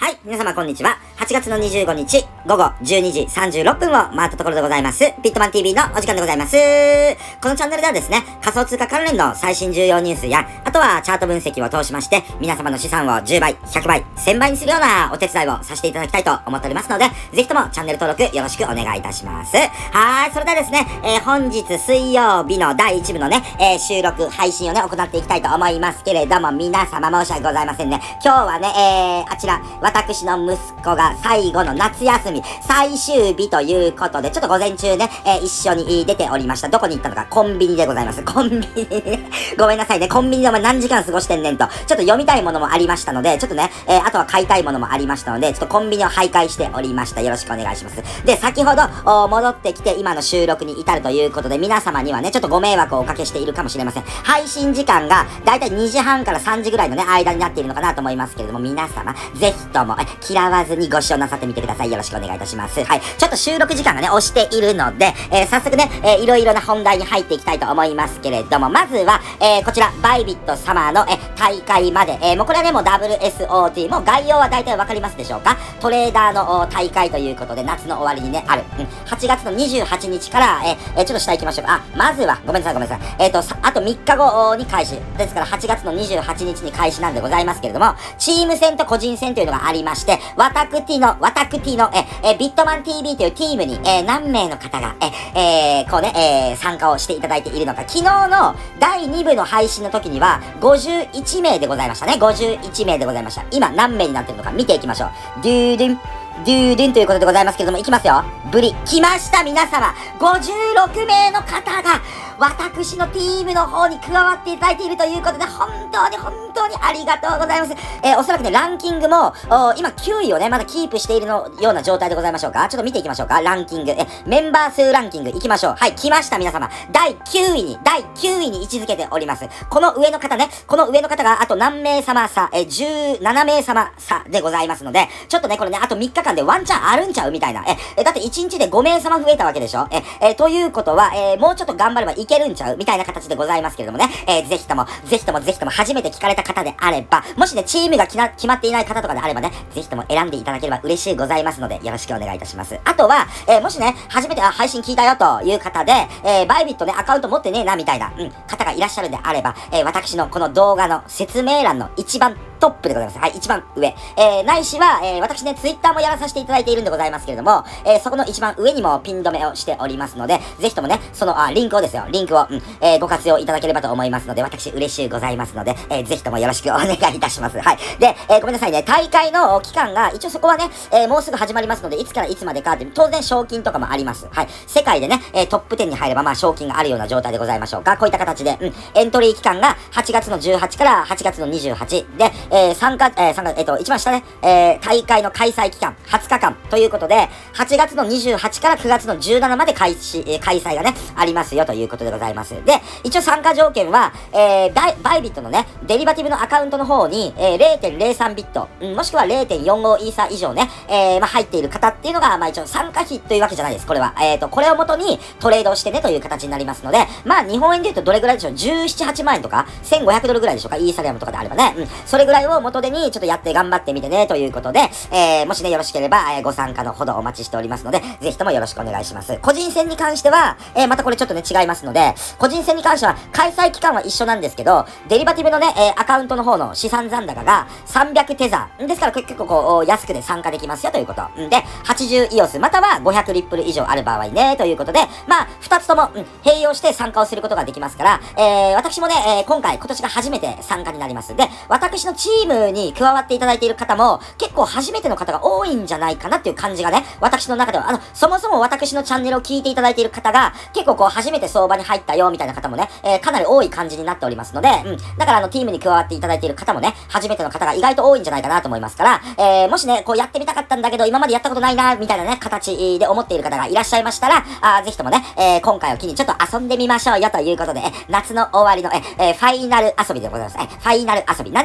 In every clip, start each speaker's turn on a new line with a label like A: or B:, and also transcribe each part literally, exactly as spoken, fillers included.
A: はい、皆様こんにちは。はちがつのにじゅうごにち、午後じゅうにじさんじゅうろっぷんを回ったところでございます。ビットマン ティービー のお時間でございます。このチャンネルではですね、仮想通貨関連の最新重要ニュースや、あとはチャート分析を通しまして、皆様の資産をじゅうばい、ひゃくばい、せんばいにするようなお手伝いをさせていただきたいと思っておりますので、ぜひともチャンネル登録よろしくお願いいたします。はーい、それではですね、えー、本日水曜日のだいいち部のね、えー、収録、配信をね、行っていきたいと思いますけれども、皆様申し訳ございませんね。今日はね、えー、あちら、私の息子が最後の夏休み最終日ということで、ちょっと午前中ね、えー、一緒に出ておりました。どこに行ったのか、コンビニでございます。コンビニね。ごめんなさいね。コンビニでお前何時間過ごしてんねんと。ちょっと読みたいものもありましたので、ちょっとね、えー、あとは買いたいものもありましたので、ちょっとコンビニを徘徊しておりました。よろしくお願いします。で、先ほど、戻ってきて今の収録に至るということで、皆様にはね、ちょっとご迷惑をおかけしているかもしれません。配信時間が、だいたいにじはんからさんじぐらいのね、間になっているのかなと思いますけれども、皆様、ぜひとも、え、嫌わずにご視聴なさってみてください。よろしくお願いいたします。はい。ちょっと収録時間がね、押しているので、えー、早速ね、えー、いろいろな本題に入っていきたいと思いますけれども、まずは、えー、こちら、バイビットサマーの、えー、大会まで、えー、もうこれはね、もう ダブリューエスオーティー、もう概要は大体わかりますでしょうか？トレーダーの大会ということで、夏の終わりにね、ある。うん。はちがつのにじゅうはちにちから、えー、えー、ちょっと下行きましょうか。あ、まずは、ごめんなさい、ごめんなさい。えっと、あとみっかごに開始。ですから、はちがつのにじゅうはちにちに開始なんでございますけれども、チーム戦と個人戦というのがありまして、ワタクティの、ワタクティの、え、え、ビットマン ティービー というチームに、えー、何名の方が、え、えー、こうね、えー、参加をしていただいているのか。昨日のだいに部の配信の時には、ごじゅういちめいでございましたね。ごじゅういちめいでございました。今、何名になってるのか見ていきましょう。ドゥードゥン。ドゥードゥンということでございますけれども、いきますよ。ブリ。来ました、皆様。ごじゅうろくめいの方が、私のチームの方に加わっていただいているということで、本当に本当にありがとうございます。えー、おそらくね、ランキングも、今きゅういをね、まだキープしているのような状態でございましょうか。ちょっと見ていきましょうか。ランキング。え、メンバー数ランキングいきましょう。はい、来ました、皆様。だいきゅういに、だいきゅういに位置づけております。この上の方ね、この上の方があと何名様差、え、じゅうななめいさま差でございますので、ちょっとね、これね、あとみっかかんでワンチャンあるんちゃうみたいな。え、えだっていちにちでごめいさま増えたわけでしょ。え、え、ということは、えー、もうちょっと頑張ればいけるんちゃうみたいな形でございますけれどもね、えー、ぜひとも、ぜひとも、ぜひとも、初めて聞かれた方であれば、もしね、チームが決まっていない方とかであればね、ぜひとも選んでいただければ嬉しいございますので、よろしくお願いいたします。あとは、えー、もしね、初めて、あ、配信聞いたよという方で、えー、バイビットね、アカウント持ってねえな、みたいな、うん、方がいらっしゃるんであれば、えー、私のこの動画の説明欄の一番トップでございます。はい、一番上。えー、ないしは、えー、私ね、ツイッターもやらさせていただいているんでございますけれども、えー、そこの一番上にもピン止めをしておりますので、ぜひともね、その、あ、リンクをですよ、リンクを、うん、えー、ご活用いただければと思いますので、私嬉しいございますので、えー、ぜひともよろしくお願いいたします。はい。で、えー、ごめんなさいね、大会の期間が、一応そこはね、えー、もうすぐ始まりますので、いつからいつまでかって、当然賞金とかもあります。はい。世界でね、えー、トップじゅうに入れば、まあ、賞金があるような状態でございましょうか。こういった形で、うん、エントリー期間がはちがつのじゅうはちからはちがつのにじゅうはちで、えー、参加、えー、参加、えっと、一番下ね、えー、大会の開催期間、はつかかんということで、はちがつのにじゅうはちからくがつのじゅうしちまで開始、えー、開催がね、ありますよということでございます。で、一応参加条件は、えー、バイ、バイビットのね、デリバティブのアカウントの方に、えー、れいてんれいさんビット、うん、もしくは れいてんよんご イーサ以上ね、えー、まあ、入っている方っていうのが、まあ、一応参加費というわけじゃないです、これは。えっと、これを元にトレードをしてねという形になりますので、まあ、日本円で言うとどれぐらいでしょう ?じゅうなな、はちまんえんとか、せんごひゃくドルぐらいでしょうか、イーサリアムとかであればね。うん、それぐらいを元手にちょっとやって頑張ってみてねということで、えー、もしね、よろしければ、えー、ご参加のほどお待ちしておりますので、ぜひともよろしくお願いします。個人戦に関しては、えー、またこれちょっとね、違いますので、個人戦に関しては、開催期間は一緒なんですけど、デリバティブのね、えー、アカウントの方の資産残高がさんびゃくテザー。ですから結構こう、安くで参加できますよということ。んで、はちじゅうイオス、またはごひゃくリップル以上ある場合ね、ということで、まあ、二つとも、うん、併用して参加をすることができますから、えー、私もね、えー、今回、今年が初めて参加になります。で、私のチームに加わっていただいている方も、結構初めての方が多いんじゃないかなっていう感じがね、私の中では、あの、そもそも私のチャンネルを聞いていただいている方が、結構こう、初めて相場に入ったよ、みたいな方もね、えー、かなり多い感じになっておりますので、うん、だからあの、チームに加わっていただいている方もね、初めての方が意外と多いんじゃないかなと思いますから、えー、もしね、こうやってみたかったんだけど、今までやったことないな、みたいなね、形で思っている方がいらっしゃいましたら、あーぜひともね、えー、今回を機にちょっと遊んでみましょうよということで、え夏の終わりの、え、えー、ファイナル遊びでございます。え、ファイナル遊び。何を言っているのか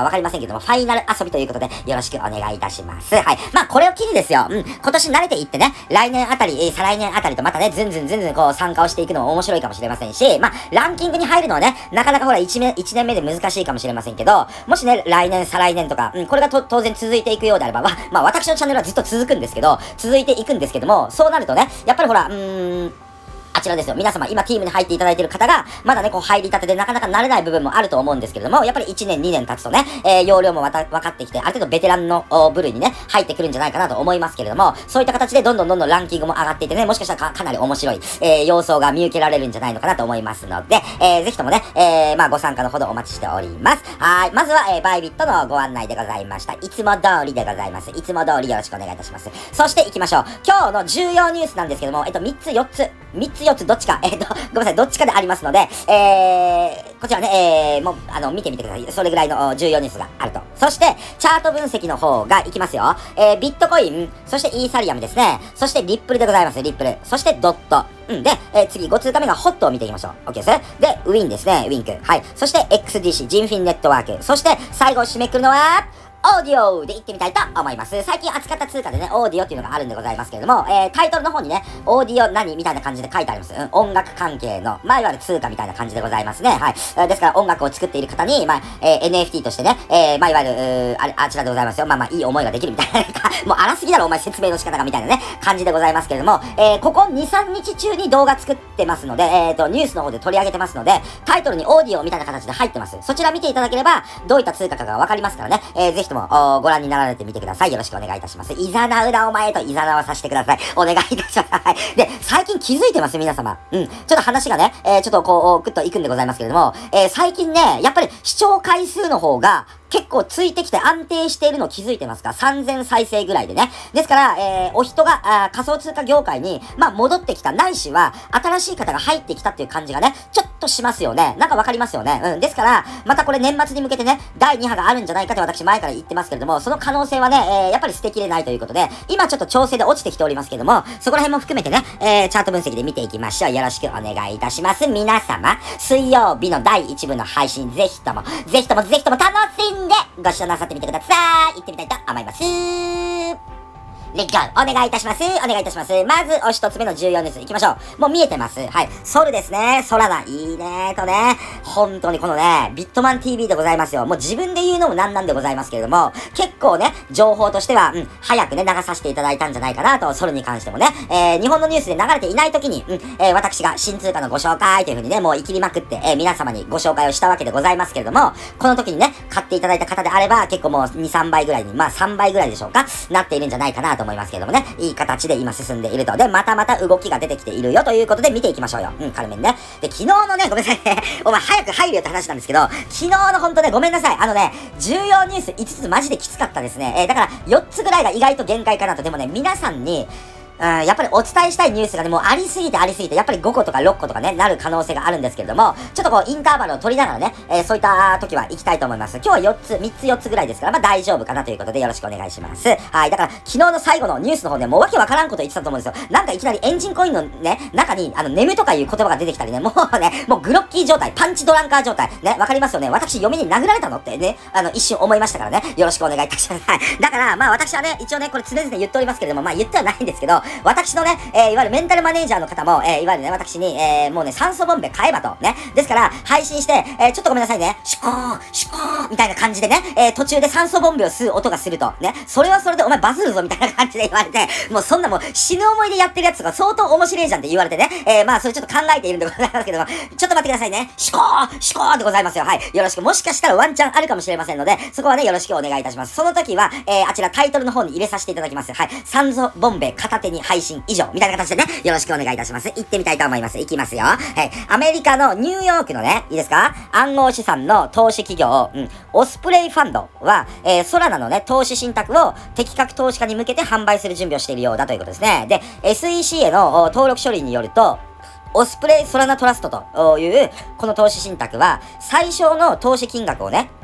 A: かわかりませんけども、ファイナル遊びということで、よろしくお願いいたします。はい。まあ、これを機にですよ、うん、今年慣れていってね、来年あたり、えー、再来年あたりとまたね、ずんずんずんずんこう参加をしていくのも面白いかもしれませんし、まあ、ランキングに入るのはね、なかなかほら、1年、一年目で難しいかもしれませんけど、もしね、来年、再来年とか、うん、これがと当然続いていくようであれば、まあ、まあ、私のチャンネルはずっと続くんですけど、続いていくんですけども、そうなるとね、やっぱりほら、うーん、あちらですよ。皆様、今、チームに入っていただいている方が、まだね、こう、入りたてでなかなか慣れない部分もあると思うんですけれども、やっぱりいちねん、にねん経つとね、えー、容量もまた分かってきて、ある程度ベテランの部類にね、入ってくるんじゃないかなと思いますけれども、そういった形でどんどんどんどんランキングも上がっていってね、もしかしたら か, かなり面白い、えー、様相が見受けられるんじゃないのかなと思いますので、えー、ぜひともね、えー、まあ、ご参加のほどお待ちしております。はい。まずは、えー、バイビットのご案内でございました。いつも通りでございます。いつも通りよろしくお願いいたします。そして行きましょう。今日の重要ニュースなんですけども、えっと、みっつよっつ、みっつよっつどっちか、えっと、ごめんなさい、どっちかでありますので、えー、こちらね、えー、もう、あの、見てみてください。それぐらいの重要ニュースがあると。そして、チャート分析の方がいきますよ。えー、ビットコイン、そしてイーサリアムですね。そしてリップルでございます。リップル。そしてドット。うん。で、えー、次、ご通過目がホットを見ていきましょう。OK ですね。で、ウィンですね。ウィンク。はい。そして エックスディーシー、ジンフィンネットワーク。そして、最後締めくくるのは、オーディオで行ってみたいと思います。最近扱った通貨でね、オーディオっていうのがあるんでございますけれども、えー、タイトルの方にね、オーディオ何みたいな感じで書いてあります。うん、音楽関係の、まあ、いわゆる通貨みたいな感じでございますね。はい。えー、ですから音楽を作っている方に、まあ、えー、エヌエフティー としてね、えー、まあ、いわゆる、あれ、あちらでございますよ。まあまあ、いい思いができるみたいな、もう荒すぎだろ、お前説明の仕方がみたいなね、感じでございますけれども、えー、ここに、さんにち中に動画作ってますので、えーと、ニュースの方で取り上げてますので、タイトルにオーディオみたいな形で入ってます。そちら見ていただければ、どういった通貨かがわかりますからね、えー、ぜひとも、ご覧になられてみてください。よろしくお願いいたします。いざなうなお前といざなわさせてください。お願いいたします。はい。で、最近気づいてます皆様。うん。ちょっと話がね、えー、ちょっとこう、ぐっといくんでございますけれども、えー、最近ね、やっぱり視聴回数の方が、結構ついてきて安定しているの気づいてますか？ さんぜん 再生ぐらいでね。ですから、えー、お人があ仮想通貨業界に、まあ、戻ってきた、ないしは、新しい方が入ってきたっていう感じがね、ちょっとしますよね。なんかわかりますよね。うん。ですから、またこれ年末に向けてね、だいに波があるんじゃないかって私前から言ってますけれども、その可能性はね、えー、やっぱり捨てきれないということで、今ちょっと調整で落ちてきておりますけども、そこら辺も含めてね、えー、チャート分析で見ていきましょう。よろしくお願いいたします。皆様、水曜日のだいいち部の配信、ぜひとも、ぜひとも、ぜひとも楽しんで、ご視聴なさってみてください。行ってみたいと思います。レッツゴーお願いいたします。お願いいたします。まず、お一つ目の重要ニュース行きましょう。もう見えてます。はい。ソルですね。ソラナ。いいねーとね。本当にこのね、ビットマン ティーブイ でございますよ。もう自分で言うのもなんなんでございますけれども、結構ね、情報としては、うん、早くね、流させていただいたんじゃないかなと、ソルに関してもね、えー、日本のニュースで流れていない時に、うん、えー、私が新通貨のご紹介という風にね、もう生きりまくって、えー、皆様にご紹介をしたわけでございますけれども、この時にね、買っていただいた方であれば、結構もうに、さんばいぐらいに、まあさんばいぐらいでしょうか、なっているんじゃないかなと思いますけれどもね、いい形で今進んでいると。で、またまた動きが出てきているよということで見ていきましょうよ。うん、軽めにね。で、昨日のね、ごめんなさいね。お前早く入るよって話なんですけど、昨日のほんとね、ごめんなさい。あのね、重要ニュースいつつマジできつかったですね。えー、だからよっつぐらいが意外と限界かなと。でもね、皆さんに、うん、やっぱりお伝えしたいニュースがね、もうありすぎてありすぎて、やっぱりごことかろっことかね、なる可能性があるんですけれども、ちょっとこう、インターバルを取りながらね、えー、そういった時は行きたいと思います。今日はよっつ、みっつよっつぐらいですから、まあ大丈夫かなということでよろしくお願いします。はい、だから、昨日の最後のニュースの方ね、もうわけわからんこと言ってたと思うんですよ。なんかいきなりエンジンコインのね、中に、あの、眠とかいう言葉が出てきたりね、もうね、もうグロッキー状態、パンチドランカー状態、ね、わかりますよね。私、嫁に殴られたのってね、あの、一瞬思いましたからね、よろしくお願いいたします。はい。だから、まあ私はね、一応ね、これ常々言っておりますけれども、まあ言ってはないんですけど、私のね、えー、いわゆるメンタルマネージャーの方も、えー、いわゆるね、私に、えー、もうね、酸素ボンベ買えばと、ね。ですから、配信して、えー、ちょっとごめんなさいね、シュコーン、シュコーン、みたいな感じでね、えー、途中で酸素ボンベを吸う音がすると、ね。それはそれでお前バズるぞ、みたいな感じで言われて、もうそんなもう死ぬ思いでやってるやつとか相当面白いじゃんって言われてね、えー、まあそれちょっと考えているんでございますけども、ちょっと待ってくださいね、シュコーン、シュコーンでございますよ。はい。よろしく、もしかしたらワンチャンあるかもしれませんので、そこはね、よろしくお願いいたします。その時は、えー、あちらタイトルの方に入れさせていただきます。はい。酸素ボンベ片手に配信以上、みたいな形でね、よろしくお願いいたします。行ってみたいと思います。行きますよ。はい。アメリカのニューヨークのね、いいですか？暗号資産の投資企業、うん、オスプレイファンドは、えー、ソラナのね、投資信託を適格投資家に向けて販売する準備をしているようだということですね。で、エスイーシー への登録書類によると、オスプレイソラナトラストという、この投資信託は、最小の投資金額をね、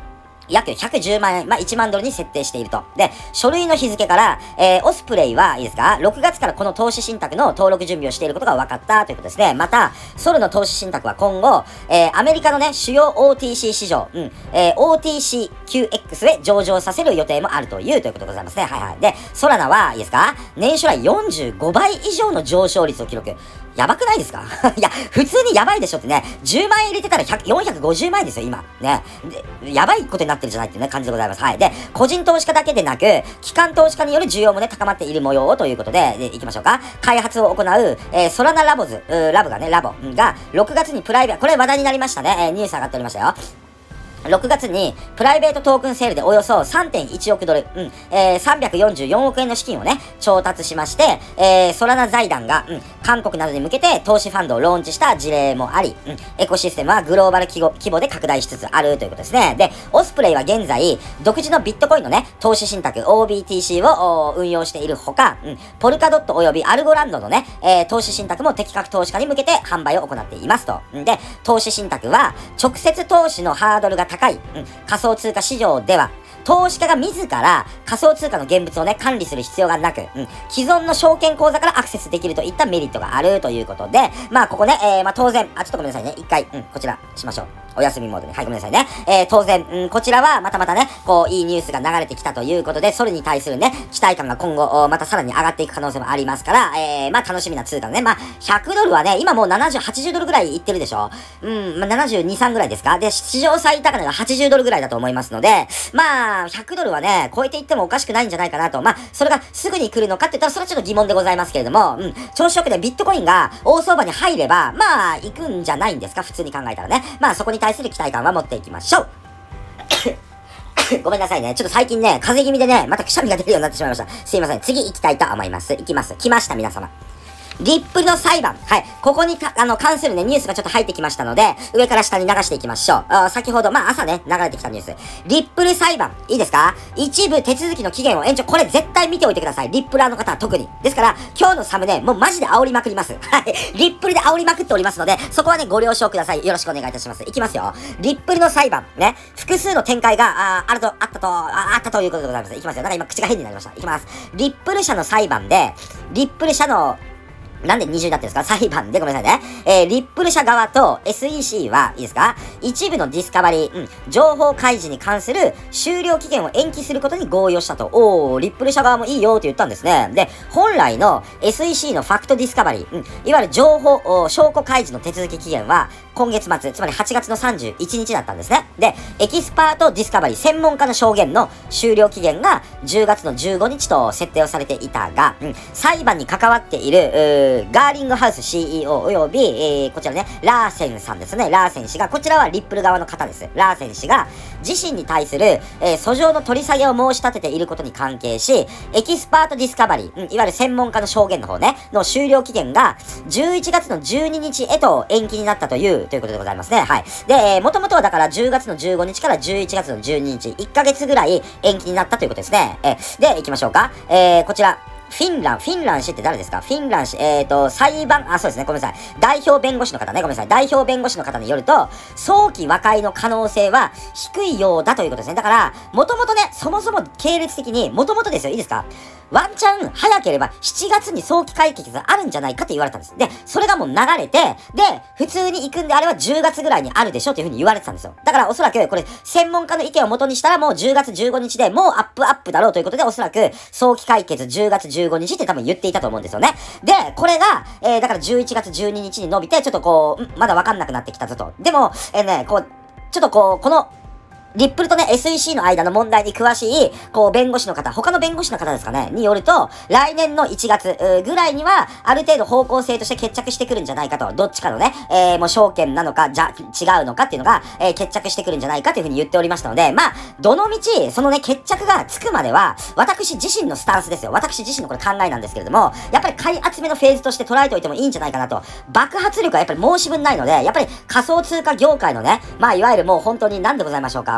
A: 約ひゃくじゅうまんえん、まあ、いちまんドルに設定していると。で、書類の日付から、えー、オスプレイは、いいですか ?ろく 月からこの投資信託の登録準備をしていることが分かったということですね。また、ソルの投資信託は今後、えー、アメリカのね、主要 オーティーシー 市場、うん、えー、オーティーシーキューエックス へ上場させる予定もあるという、ということでございますね。はいはい。で、ソラナは、いいですか年初来よんじゅうごばい以上の上昇率を記録。やばくないですかいや、普通にやばいでしょってね。じゅうまんえん入れてたらよんひゃくごじゅうまんえんですよ、今。ね。で、やばいことになってるじゃないっていうね、感じでございます。はい。で、個人投資家だけでなく、機関投資家による需要もね、高まっている模様ということで、で、いきましょうか。開発を行う、えー、ソラナラボズ、ラボがね、ラボが、ろくがつにプライベート、これ話題になりましたね。えー、ニュース上がっておりましたよ。ろくがつにプライベートトークンセールでおよそ さんてんいちおくドル、うん、えー、さんびゃくよんじゅうよんおくえんの資金をね、調達しまして、えー、ソラナ財団が、うん、韓国などに向けて投資ファンドをローンチした事例もあり、うん、エコシステムはグローバル規模、規模で拡大しつつあるということですね。で、オスプレイは現在、独自のビットコインのね、投資信託 オービーティーシー を運用しているほか、うん、ポルカドットおよびアルゴランドのね、えー、投資信託も適格投資家に向けて販売を行っていますと。で、投資信託は直接投資のハードルが高い、うん、仮想通貨市場では、投資家が自ら仮想通貨の現物をね、管理する必要がなく、うん、既存の証券口座からアクセスできるといったメリットがあるということで、まあ、ここね、えー、まあ、当然、あ、ちょっとごめんなさいね、一回、うん、こちら、しましょう。お休みモードで。はい、ごめんなさいね。えー、当然、うん、こちらは、またまたね、こう、いいニュースが流れてきたということで、それに対するね、期待感が今後、またさらに上がっていく可能性もありますから、えー、まあ、楽しみな通貨のね、まあ、ひゃくドルはね、今もうななじゅう、はちじゅうドルぐらいいってるでしょ。うん、まあ、ななじゅうに、さんぐらいですか。で、史上最高値がはちじゅうドルぐらいだと思いますので、まあ、ひゃくドルはね、超えていってもおかしくないんじゃないかなと。まあ、それがすぐに来るのかって言ったら、それはちょっと疑問でございますけれども、うん、調子よくでビットコインが大相場に入れば、まあ、行くんじゃないんですか、普通に考えたらね。まあ、そこに対する期待感は持っていきましょう。ごめんなさいね。ちょっと最近ね、風邪気味でね、またくしゃみが出るようになってしまいました。すいません。次行きたいと思います。行きます。来ました、皆様。リップルの裁判。はい。ここにか、あの、関するね、ニュースがちょっと入ってきましたので、上から下に流していきましょう。あ先ほど、まあ、朝ね、流れてきたニュース。リップル裁判。いいですか？一部手続きの期限を延長。これ絶対見ておいてください。リップラーの方は特に。ですから、今日のサムネ、もうマジで煽りまくります。はい。リップルで煽りまくっておりますので、そこはね、ご了承ください。よろしくお願いいたします。いきますよ。リップルの裁判。ね。複数の展開が、あ、あると、あったと、あ、あったということでございます。いきますよ。なんか今口が変になりました。いきます。リップル社の裁判で、リップル社の、なんで二重になってるんですか？裁判でごめんなさいね。えー、リップル社側と エスイーシー は、いいですか？一部のディスカバリー、うん、情報開示に関する終了期限を延期することに合意をしたと。おー、リップル社側もいいよって言ったんですね。で、本来の エスイーシー のファクトディスカバリー、うん、いわゆる情報、証拠開示の手続き期限は、今月末、つまりはちがつのさんじゅういちにちだったんですね。で、エキスパートディスカバリー、専門家の証言の終了期限がじゅうがつのじゅうごにちと設定をされていたが、うん、裁判に関わっている、ガーリングハウス シーイーオー および、えー、こちらね、ラーセンさんですね。ラーセン氏が、こちらはリップル側の方です。ラーセン氏が、自身に対する、えー、訴状の取り下げを申し立てていることに関係し、エキスパートディスカバリー、うん、いわゆる専門家の証言の方ね、の終了期限が、じゅういちがつのじゅうににちへと延期になったという、ということでございますね。はい。で、えー、もともとはだからじゅうがつのじゅうごにちからじゅういちがつのじゅうににち、いっかげつぐらい延期になったということですね。えー、で、行きましょうか。えー、こちら。フィンラン、フィンラン氏って誰ですか？フィンラン氏、えーと、裁判、あ、そうですね、ごめんなさい。代表弁護士の方ね、ごめんなさい。代表弁護士の方によると、早期和解の可能性は低いようだということですね。だから、もともとね、そもそも系列的に、もともとですよ、いいですか？ワンチャン早ければしちがつに早期解決があるんじゃないかって言われたんです。で、それがもう流れて、で、普通に行くんであればじゅうがつぐらいにあるでしょっていう風に言われてたんですよ。だからおそらくこれ専門家の意見を元にしたらもうじゅうがつじゅうごにちでもうアップアップだろうということでおそらく早期解決じゅうがつじゅうごにちって多分言っていたと思うんですよね。で、これが、えー、だからじゅういちがつじゅうににちに伸びてちょっとこう、まだわかんなくなってきたぞと。でも、えー、ね、こう、ちょっとこう、この、リップルとね、エスイーシー の間の問題に詳しい、こう、弁護士の方、他の弁護士の方ですかね、によると、来年のいちがつぐらいには、ある程度方向性として決着してくるんじゃないかと、どっちかのね、えー、もう証券なのか、じゃ、違うのかっていうのが、えー、決着してくるんじゃないかというふうに言っておりましたので、まあ、どのみち、そのね、決着がつくまでは、私自身のスタンスですよ。私自身のこれ考えなんですけれども、やっぱり買い集めのフェーズとして捉えておいてもいいんじゃないかなと。爆発力はやっぱり申し分ないので、やっぱり仮想通貨業界のね、まあ、いわゆるもう本当に何でございましょうか。も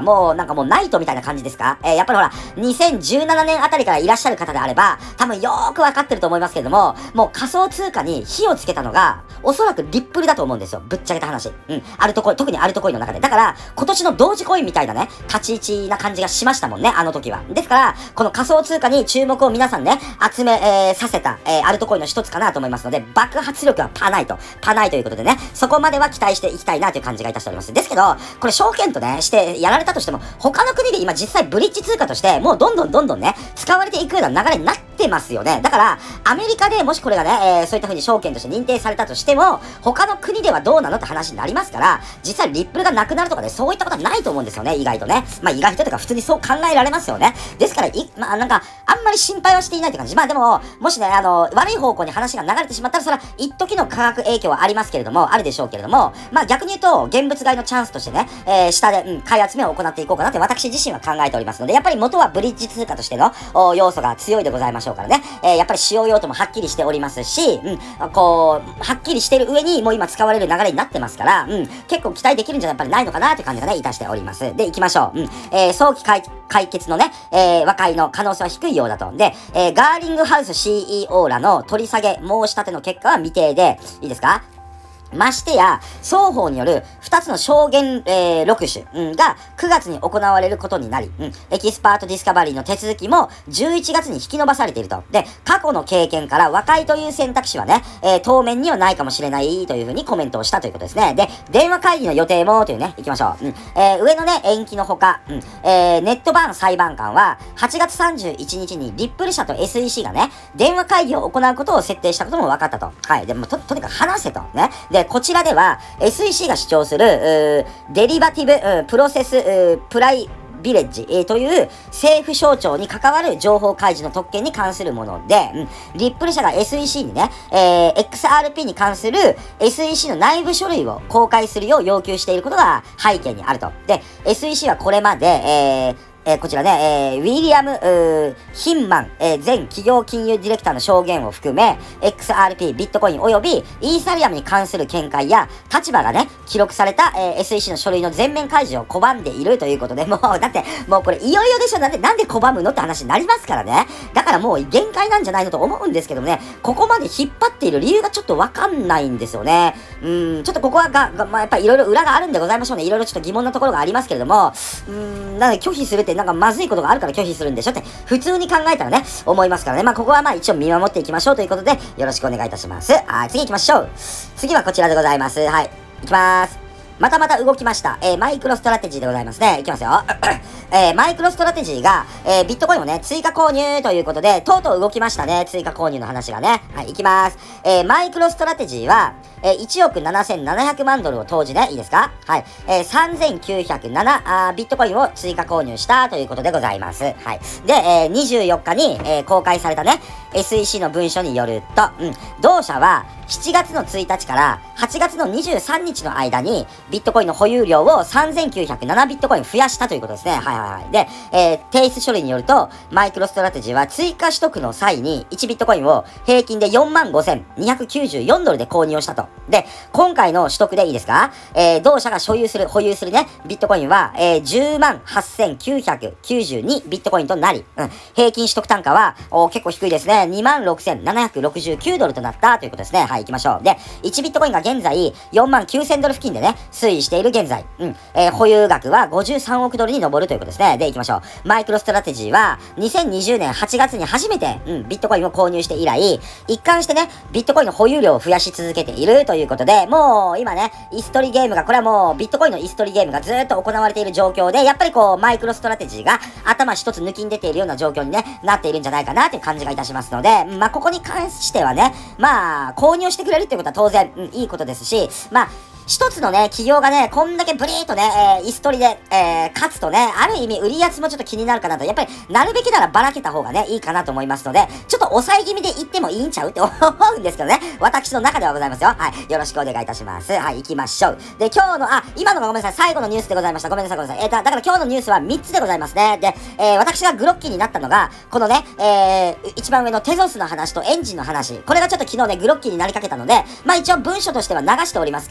A: もうなんかもうナイトみたいな感じですか？えー、やっぱりほら、にせんじゅうななねんあたりからいらっしゃる方であれば、多分よーくわかってると思いますけれども、もう仮想通貨に火をつけたのが、おそらくリップルだと思うんですよ。ぶっちゃけた話。うん。アルトコイン、特にアルトコインの中で。だから、今年の同時コインみたいなね、立ち位置な感じがしましたもんね、あの時は。ですから、この仮想通貨に注目を皆さんね、集め、えー、させた、えー、アルトコインの一つかなと思いますので、爆発力はパないと。パないということでね、そこまでは期待していきたいなという感じがいたしております。ですけど、これ証券とね、してやられたとしても、他の国で今実際ブリッジ通貨として、もうどんどんどんどんね、使われていくような流れになってますよね。だから、アメリカでもしこれがね、えー、そういった風に証券として認定されたとしても、他の国ではどうなのって話になりますから、実際リップルがなくなるとかね、そういったことはないと思うんですよね、意外とね。まあ意外とというか普通にそう考えられますよね。ですから、い、まあなんか、あんまり心配はしていないという感じ。まあでも、もしね、あの、悪い方向に話が流れてしまったら、それは一時の価格影響はありますけれども、あるでしょうけれども、まあ逆に言うと、現物買いのチャンスとしてね、えー、下で、うん、買い集めを行っていこうかなって私自身は考えておりますので、やっぱり元はブリッジ通貨としての要素が強いでございましょうからね、えー、やっぱり使用用途もはっきりしておりますし、うん、こう、はっきりしてる上に、もう今使われる流れになってますから、うん、結構期待できるんじゃやっぱりないのかなという感じがね、いたしております。で、行きましょう。うん、えー、早期解解決のね、えー、和解の可能性は低いようだと。で、えー、ガーリングハウス シーイーオー らの取り下げ申し立ての結果は未定で、いいですか？ましてや、双方による二つの証言、えー、録取、うん、がくがつに行われることになり、うん、エキスパートディスカバリーの手続きもじゅういちがつに引き延ばされていると。で、過去の経験から和解という選択肢はね、えー、当面にはないかもしれないというふうにコメントをしたということですね。で、電話会議の予定もというね、行きましょう。うん、えー、上のね、延期のほか、うん、えー、ネットバーン裁判官ははちがつさんじゅういちにちにリップル社と エスイーシー がね、電話会議を行うことを設定したことも分かったと。はい。でもと、とにかく話せと。ね。で、こちらでは エスイーシー が主張するデリバティブプロセスプライビレッジ、えー、という政府省庁に関わる情報開示の特権に関するもので、うん、リップル社が エスイーシー にね、えー、エックスアールピー に関する エスイーシー の内部書類を公開するよう要求していることが背景にあると。で、エスイーシー はこれまで、えーえー、こちらね、えー、ウィリアム、ヒンマン、えー、前企業金融ディレクターの証言を含め、エックスアールピー、ビットコイン及びイーサリアムに関する見解や立場がね、記録された、えー、エスイーシー の書類の全面開示を拒んでいるということで、もう、だって、もうこれいよいよでしょ、なんで、なんで拒むのって話になりますからね。だからもう限界なんじゃないのと思うんですけどもね、ここまで引っ張っている理由がちょっとわかんないんですよね。うーん、ちょっとここはが、がまあ、やっぱりいろいろ裏があるんでございましょうね。いろいろちょっと疑問なところがありますけれども、うーん、なので拒否するってなんかまずいことがあるから拒否するんでしょって普通に考えたらね、思いますからね。まあここはまあ一応見守っていきましょうということで、よろしくお願いいたします。はい、次行きましょう。次はこちらでございます。はい、行きまーす。またまた動きました。えー、マイクロストラテジーでございますね。いきますよ。えー、マイクロストラテジーが、えー、ビットコインをね、追加購入ということで、とうとう動きましたね。追加購入の話がね。はい、いきます。えー、マイクロストラテジーは、えー、いちおくななせんななひゃくまんドルを当時ね、いいですか？はい。えー、さんぜんきゅうひゃくななあビットコインを追加購入したということでございます。はい。で、えー、にじゅうよっかに、えー、公開されたね、エスイーシー の文書によると、うん、同社はしちがつのついたちからはちがつのにじゅうさんにちの間に、ビットコインの保有量をさんぜんきゅうひゃくななビットコイン増やしたということですね。はいはいはい。で、えー、提出書類によると、マイクロストラテジーは追加取得の際にいちビットコインを平均で よんまんごせんにひゃくきゅうじゅうよんドルで購入をしたと。で、今回の取得でいいですか？えー、同社が所有する、保有するね、ビットコインは、えー、じゅうまんはっせんきゅうひゃくきゅうじゅうにビットコインとなり、うん、平均取得単価は、お結構低いですね。にまんろくせんななひゃくろくじゅうきゅうドルとなったということですね。はい、行きましょう。で、いちビットコインが現在よんまんきゅうせんドル付近でね、推移している現在、うん、えー、保有額はごじゅうさんおくドルに上るということですね。で、行きましょう。マイクロストラテジーは、にせんにじゅうねんはちがつに初めて、うん、ビットコインを購入して以来、一貫してね、ビットコインの保有量を増やし続けているということで、もう、今ね、イストリゲームが、これはもう、ビットコインのイストリゲームがずーっと行われている状況で、やっぱりこう、マイクロストラテジーが頭一つ抜きに出ているような状況にね、なっているんじゃないかなという感じがいたしますので、まあ、ここに関してはね、まあ、購入してくれるっていうことは当然、うん、いいことですし、まあ、一つのね、企業がね、こんだけブリーっとね、えー、イストリで、えー、勝つとね、ある意味、売り圧もちょっと気になるかなと。やっぱり、なるべきならばらけた方がね、いいかなと思いますので、ちょっと抑え気味で言ってもいいんちゃうって思うんですけどね。私の中ではございますよ。はい。よろしくお願いいたします。はい、行きましょう。で、今日の、あ、今のがごめんなさい。最後のニュースでございました。ごめんなさい、ごめんなさい。えー、だ、だから今日のニュースはみっつでございますね。で、えー、私がグロッキーになったのが、このね、えー、一番上のテゾスの話とエンジンの話。これがちょっと昨日ね、グロッキーになりかけたので、まあ一応文書としては流しておりますから、えー、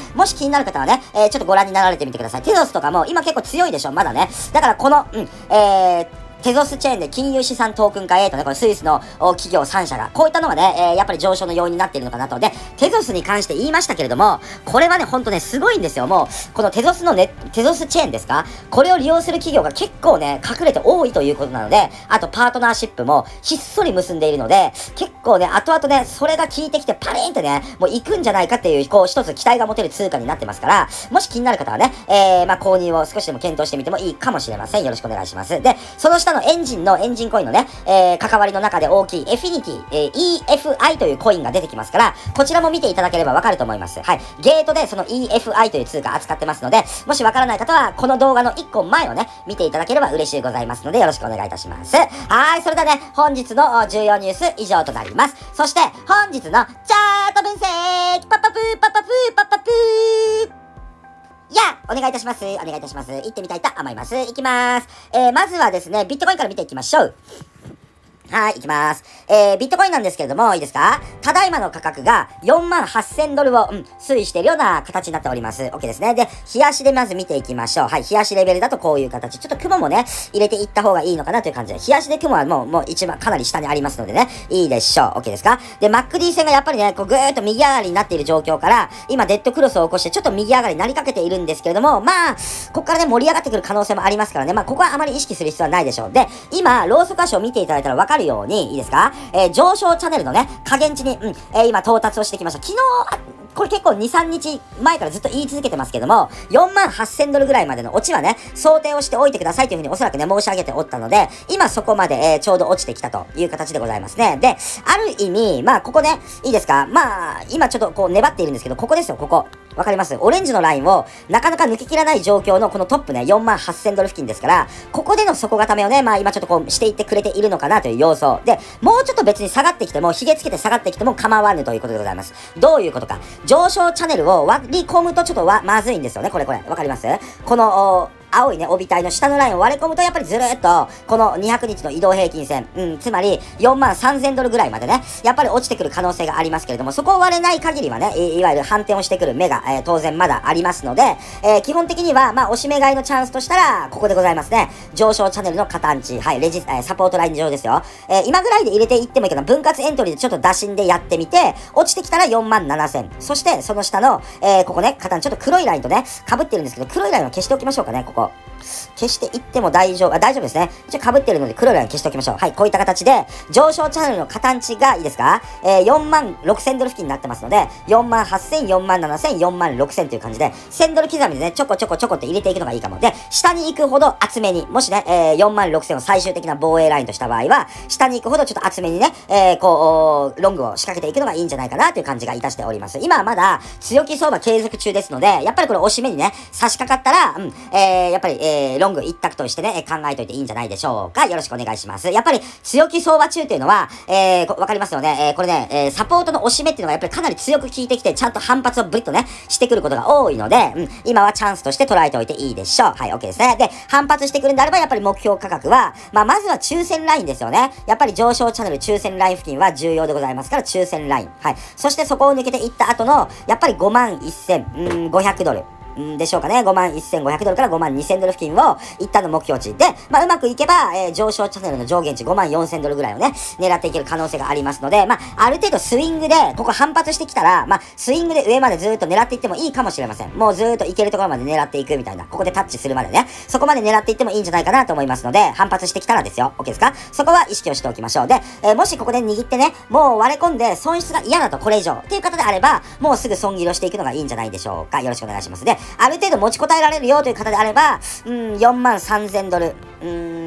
A: もし気になる方はね、えー、ちょっとご覧になられてみてください。テゾスとかも今結構強いでしょ、まだね。だからこの、うん、えー、テゾスチェーンで金融資産トークン化へとね、これスイスの企業さん社が、こういったのがね、えー、やっぱり上昇の要因になっているのかなと。で、テゾスに関して言いましたけれども、これはね、ほんとね、すごいんですよ。もう、このテゾスのね、テゾスチェーンですか？これを利用する企業が結構ね、隠れて多いということなので、あとパートナーシップもひっそり結んでいるので、結構ね、後々ね、それが効いてきてパリーンってね、もう行くんじゃないかっていう、こう、一つ期待が持てる通貨になってますから、もし気になる方はね、えー、まあ、購入を少しでも検討してみてもいいかもしれません。よろしくお願いします。で、その下のエンジンのエンジンエンジンコインのね、えー、関わりの中で大きいエフィニティ、えー、イーエフアイ というコインが出てきますから、こちらも見ていただければわかると思います。はい。ゲートでその イーエフアイ という通貨扱ってますので、もしわからない方は、この動画のいっこまえをね、見ていただければ嬉しいございますので、よろしくお願いいたします。はい。それではね、本日の重要ニュース以上となります。そして、本日のチャート分析パパプーパパプーパパプーいや、お願いいたします。お願いいたします。行ってみたいと思います。行きます。えー、まずはですね、ビットコインから見ていきましょう。はい、いきます。えー、ビットコインなんですけれども、いいですか？ただいまの価格がよんまんはっせんドルを、うん、推移しているような形になっております。OK ですね。で、日足でまず見ていきましょう。はい、日足レベルだとこういう形。ちょっと雲もね、入れていった方がいいのかなという感じで、日足で雲はもう、もう一番かなり下にありますのでね、いいでしょう。OK ですか？で、マックディ 線がやっぱりね、こうぐーっと右上がりになっている状況から、今デッドクロスを起こしてちょっと右上がりになりかけているんですけれども、まあ、ここからね、盛り上がってくる可能性もありますからね、まあ、ここはあまり意識する必要はないでしょう。で、今、ローソク足を見ていただいたらわかるように、いいですか？えー、上昇チャンネルのね、下限値に、うん、えー、今到達をしてきました。昨日、これ結構に、さんにちまえからずっと言い続けてますけども、よんまんはっせんドルぐらいまでのオチはね、想定をしておいてくださいというふうにおそらくね、申し上げておったので、今そこまで、えー、ちょうど落ちてきたという形でございますね。で、ある意味、まあ、ここね、いいですか？まあ、今ちょっとこう粘っているんですけど、ここですよ、ここ。わかります？オレンジのラインをなかなか抜けきらない状況のこのトップね、よんまんはっせんドル付近ですから、ここでの底固めをね、まあ今ちょっとこうしていってくれているのかなという様相。で、もうちょっと別に下がってきても、髭つけて下がってきても構わぬということでございます。どういうことか。上昇チャンネルを割り込むとちょっとわ、まずいんですよね。これこれ。わかります？この、青いね、帯帯の下のラインを割り込むと、やっぱりずるーっと、このにひゃくにちの移動平均線、うん、つまりよんまんさんぜんドルぐらいまでね、やっぱり落ちてくる可能性がありますけれども、そこを割れない限りはね、い, いわゆる反転をしてくる目が、えー、当然まだありますので、えー、基本的には、まあ、押し目買いのチャンスとしたら、ここでございますね。上昇チャンネルの加担値、はい、レジ、えー、サポートライン上ですよ。えー、今ぐらいで入れていってもいいけど、分割エントリーでちょっと打診でやってみて、落ちてきたらよんまんななせん。そして、その下の、えー、ここね、加担、ちょっと黒いラインとね、被ってるんですけど、黒いラインは消しておきましょうかね、ここ。消していっても大丈夫、あ、大丈夫ですね。一応被ってるので黒いライン消しておきましょう。はい、こういった形で、上昇チャンネルの加担値がいいですか？えー、よんまんろくせんドル付近になってますので、よんまんはっせん、よんまんななせん、よんまんろくせんという感じで、せんドル刻みでね、ちょこちょこちょこって入れていくのがいいかも。で、下に行くほど厚めに、もしね、えー、よんまんろくせんを最終的な防衛ラインとした場合は、下に行くほどちょっと厚めにね、えー、こう、ロングを仕掛けていくのがいいんじゃないかなという感じがいたしております。今はまだ強気相場継続中ですので、やっぱりこれ押し目にね、差し掛かったら、うん、えー、やっぱり、えー、ロング一択としてね、考えといていいんじゃないでしょうか。よろしくお願いします。やっぱり強気相場中っていうのは、えー、わかりますよね。えー、これね、えー、サポートの押し目っていうのがやっぱりかなり強く効いてきて、ちゃんと反発をブリッとね、してくることが多いので、うん、今はチャンスとして捉えておいていいでしょう。はい、OK ですね。で、反発してくるんであれば、やっぱり目標価格は、まあ、まずは中線ラインですよね。やっぱり上昇チャンネル中線ライン付近は重要でございますから、中線ライン。はい。そしてそこを抜けていった後の、やっぱりごまんせんごひゃくドル。んでしょうかね。ごまんせんごひゃくドルからごまんにせんドル付近を一旦の目標値で、まあうまくいけば、えー、上昇チャンネルの上限値ごまんよんせんドルぐらいをね、狙っていける可能性がありますので、まあある程度スイングで、ここ反発してきたら、まあスイングで上までずーっと狙っていってもいいかもしれません。もうずーっといけるところまで狙っていくみたいな、ここでタッチするまでね、そこまで狙っていってもいいんじゃないかなと思いますので、反発してきたらですよ。OK ですか？そこは意識をしておきましょう。で、えー、もしここで握ってね、もう割れ込んで損失が嫌だとこれ以上っていう方であれば、もうすぐ損切りをしていくのがいいんじゃないでしょうか。よろしくお願いします。で、ある程度持ち答えられるよという方であれば、うん、よんまんさんぜんドル。うん、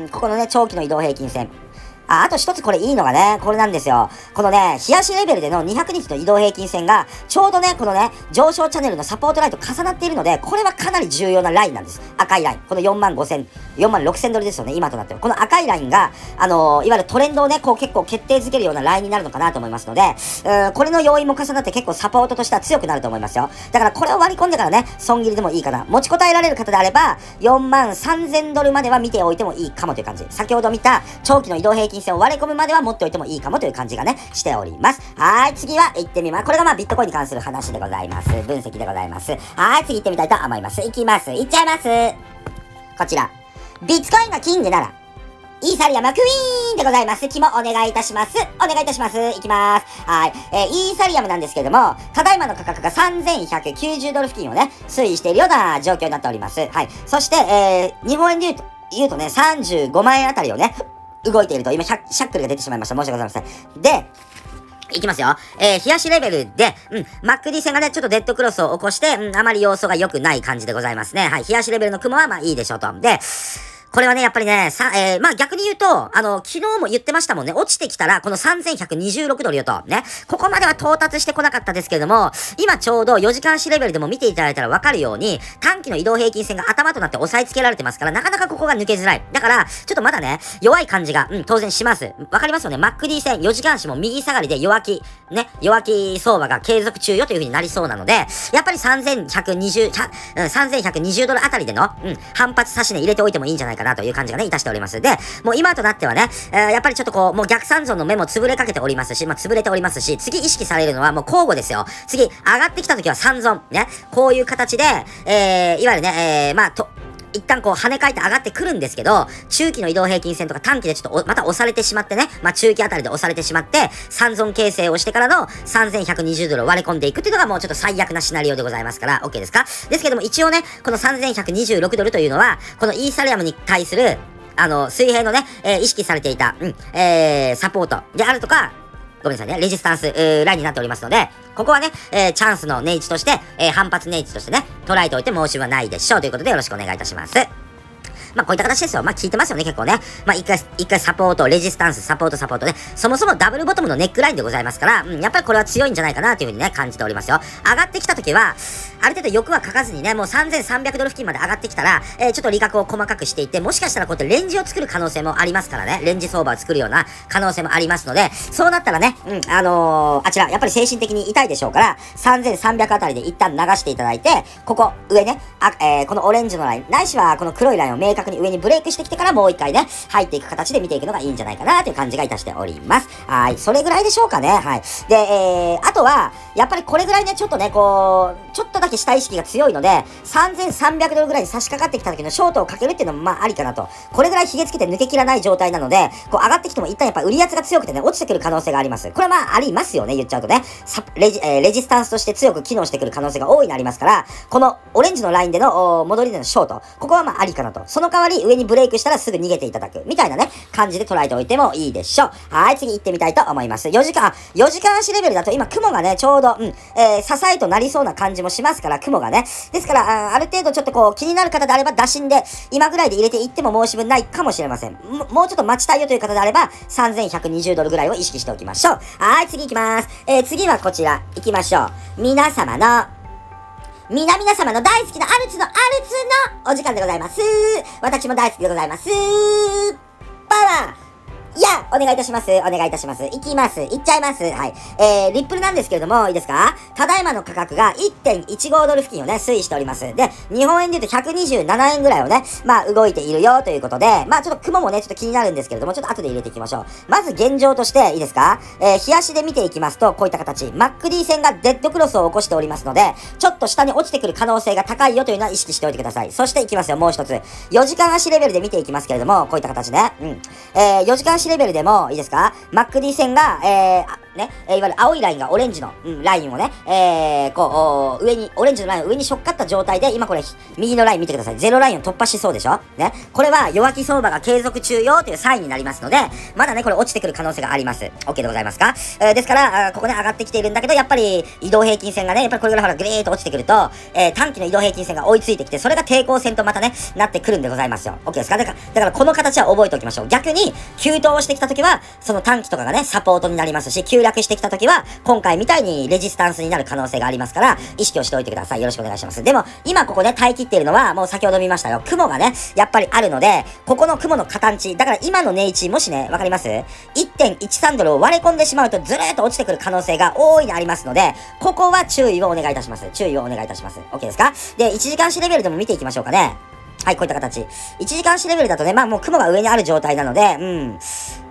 A: ここのね、長期の移動平均線。あ、あと一つこれいいのがね、これなんですよ。このね、日足レベルでのにひゃくにちの移動平均線が、ちょうどね、このね、上昇チャンネルのサポートラインと重なっているので、これはかなり重要なラインなんです。赤いライン。このよんまんごせん、よんまんろくせんドルですよね、今となっては。この赤いラインが、あのー、いわゆるトレンドをね、こう結構決定づけるようなラインになるのかなと思いますので、うん、これの要因も重なって結構サポートとしては強くなると思いますよ。だからこれを割り込んでからね、損切りでもいいかな。持ち答えられる方であれば、よんまんさんぜんドルまでは見ておいてもいいかもという感じ。先ほど見た長期の移動平均均線を割り込むまでは持っておいてもいいかもという感じがね、しております。はい、次は行ってみます。これがまあビットコインに関する話でございます。分析でございます。はい、次行ってみたいと思います。行きます。行っちゃいます。こちら。ビットコインがキングなら、イーサリアムクイーンでございます。肝お願いいたします。お願いいたします。いきます。はい。えー、イーサリアムなんですけれども、ただいまの価格がさんぜんひゃくきゅうじゅうドル付近をね、推移しているような状況になっております。はい。そして、えー、日本円で言うと、言うとね、さんじゅうごまんえんあたりをね、動いていると、今、シャックルが出てしまいました。申し訳ございません。で、いきますよ。えー、冷やしレベルで、うん、マックディ戦がね、ちょっとデッドクロスを起こして、うん、あまり様子が良くない感じでございますね。はい。冷やしレベルの雲は、まあいいでしょうと。で、これはね、やっぱりね、さ、えー、まあ逆に言うと、あの、昨日も言ってましたもんね、落ちてきたら、このさんぜんひゃくにじゅうろくドルよと、ね、ここまでは到達してこなかったですけれども、今ちょうどよじかん足レベルでも見ていただいたらわかるように、短期の移動平均線が頭となって押さえつけられてますから、なかなかここが抜けづらい。だから、ちょっとまだね、弱い感じが、うん、当然します。わかりますよね、マックディ戦よじかん足も右下がりで弱気、ね、弱気相場が継続中よという風になりそうなので、やっぱりさんぜんひゃくにじゅう、うん、さんぜんひゃくにじゅうドルあたりでの、うん、反発差し値入れておいてもいいんじゃないかなという感じがね、いたしております。で、もう今となってはね、えー、やっぱりちょっとこう、もう逆三尊の目も潰れかけておりますし、まあ、潰れておりますし、次意識されるのはもう交互ですよ。次、上がってきた時は三尊。ね。こういう形で、えー、いわゆるね、えー、まあ、と、一旦こう跳ね返って上がってくるんですけど、中期の移動平均線とか短期でちょっとまた押されてしまってね、まあ中期あたりで押されてしまって、三尊形成をしてからのさんぜんひゃくにじゅうドルを割り込んでいくっていうのがもうちょっと最悪なシナリオでございますから、OK ですか？ですけども一応ね、このさんぜんひゃくにじゅうろくドルというのは、このイーサリアムに対する、あの、水平のね、えー、意識されていた、うん、えー、サポートであるとか、ごめんなさいね、レジスタンス、えー、ラインになっておりますので、ここはね、えー、チャンスの値打ちとして、えー、反発値打ちとしてね、捉えておいて申し分ないでしょうということでよろしくお願いいたします。まあこういった形ですよ。まあ聞いてますよね、結構ね。まあ一回、一回サポート、レジスタンス、サポート、サポートね。そもそもダブルボトムのネックラインでございますから、うん、やっぱりこれは強いんじゃないかなというふうにね、感じておりますよ。上がってきた時は、ある程度欲はかかずにね、もうさんぜんさんびゃくドル付近まで上がってきたら、えー、ちょっと利確を細かくしていって、もしかしたらこうやってレンジを作る可能性もありますからね。レンジ相場を作るような可能性もありますので、そうなったらね、うん、あのー、あちら、やっぱり精神的に痛いでしょうから、さんぜんさんびゃくあたりで一旦流していただいて、ここ、上ね、あ、えー、このオレンジのライン、ないしはこの黒いラインを明確に上にブレイクしてきてからもう一回ね、入っていく形で見ていくのがいいんじゃないかなという感じがいたしております。はい。それぐらいでしょうかね。はい。で、えー、あとは、やっぱりこれぐらいね、ちょっとね、こう、ちょっとだけ下意識が強いので、さんぜんさんびゃくドルぐらいに差し掛かってきた時のショートをかけるっていうのもまあありかなと。これぐらいひげつけて抜けきらない状態なので、こう上がってきても一旦やっぱ売り圧が強くてね、落ちてくる可能性があります。これはまあありますよね、言っちゃうとね。サレジ、えー、レジスタンスとして強く機能してくる可能性が大いにありますから、このオレンジのラインでの戻りでのショート、ここはまあありかなと。その代わり上にブレイクしたらすぐ逃げていただく。みたいなね、感じで捉えておいてもいいでしょう。はい、次行ってみたいと思います。よじかん、よじかん足レベルだと今雲がね、ちょうど、うん、えー、支えとなりそうな感じもしますから、雲がね。ですから、あ、ある程度ちょっとこう、気になる方であれば、打診で、今ぐらいで入れていっても申し分ないかもしれません。も、もうちょっと待ちたいよという方であれば、さんぜんひゃくにじゅうドルぐらいを意識しておきましょう。はい、次行きます。えー、次はこちら、行きましょう。皆様の、皆々様の大好きなアルツのアルツのお時間でございます。私も大好きでございます。パワーいや、お願いいたします。お願いいたします。いきます。いっちゃいます。はい。えー、リップルなんですけれども、いいですか？ただいまの価格が いってんいちご ドル付近をね、推移しております。で、日本円で言うとひゃくにじゅうななえんぐらいをね、まあ、動いているよということで、まあ、ちょっと雲もね、ちょっと気になるんですけれども、ちょっと後で入れていきましょう。まず現状として、いいですか？えー、冷やしで見ていきますと、こういった形、マック D 線がデッドクロスを起こしておりますので、ちょっと下に落ちてくる可能性が高いよというのは意識しておいてください。そしていきますよ、もう一つ。よじかん足レベルで見ていきますけれども、こういった形ね。うん。えー、よじかん足レベルでも、いいですか？マック D 線が、えー、ね、えー、いわゆる青いラインがオレンジの、うん、ラインをね、えー、こう、上に、オレンジのラインを上にしょっかった状態で、今これ、右のライン見てください。ゼロラインを突破しそうでしょね。これは弱気相場が継続中よというサインになりますので、まだね、これ落ちてくる可能性があります。OK でございますか？えー、ですから、ここね、上がってきているんだけど、やっぱり移動平均線がね、やっぱりこれぐらいほら、グリーッと落ちてくると、えー、短期の移動平均線が追いついてきて、それが抵抗線とまたね、なってくるんでございますよ。OK ですか？だから、だからこの形は覚えておきましょう。逆に、急騰してきたときは、その短期とかがね、サポートになりますし、急落してきたときは、今回みたいにレジスタンスになる可能性がありますから、意識をしておいてください。よろしくお願いします。でも、今ここね、耐え切っているのは、もう先ほど見ましたよ。雲がね、やっぱりあるので、ここの雲の形、だから今の値打ち、もしね、わかります？ いってんいちさん ドルを割れ込んでしまうと、ずるーっと落ちてくる可能性が大いにありますので、ここは注意をお願いいたします。注意をお願いいたします。OK ですか？で、いちじかん足レベルでも見ていきましょうかね。はい、こういった形。いちじかん足レベルだとね、まあもう雲が上にある状態なので、うん。